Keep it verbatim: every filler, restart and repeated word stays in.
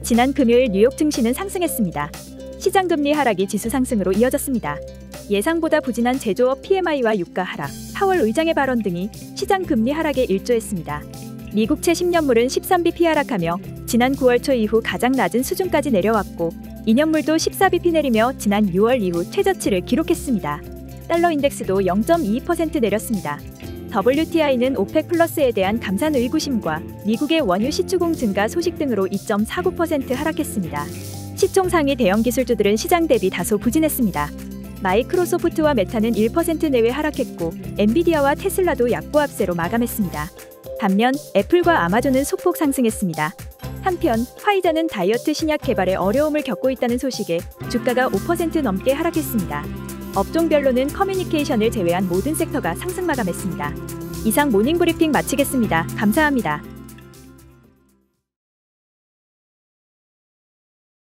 지난 금요일 뉴욕 증시는 상승했습니다. 시장금리 하락이 지수 상승으로 이어졌습니다. 예상보다 부진한 제조업 피엠아이와 유가 하락, 파월 의장의 발언 등이 시장 금리 하락에 일조했습니다. 미국채 십 년물은 십삼 비피 하락하며 지난 구월 초 이후 가장 낮은 수준까지 내려왔고 이 년물도 십사 비피 내리며 지난 유월 이후 최저치를 기록했습니다. 달러 인덱스도 영 점 이이 퍼센트 내렸습니다. 더블유티아이는 오펙 플러스에 대한 감산 의구심과 미국의 원유 시추공 증가 소식 등으로 이 점 사구 퍼센트 하락했습니다. 시총 상위 대형 기술주들은 시장 대비 다소 부진했습니다. 마이크로소프트와 메타는 일 퍼센트 내외 하락했고 엔비디아와 테슬라도 약보합세로 마감했습니다. 반면 애플과 아마존은 소폭 상승했습니다. 한편 화이자는 다이어트 신약 개발에 어려움을 겪고 있다는 소식에 주가가 오 퍼센트 넘게 하락했습니다. 업종별로는 커뮤니케이션을 제외한 모든 섹터가 상승 마감했습니다. 이상 모닝브리핑 마치겠습니다. 감사합니다.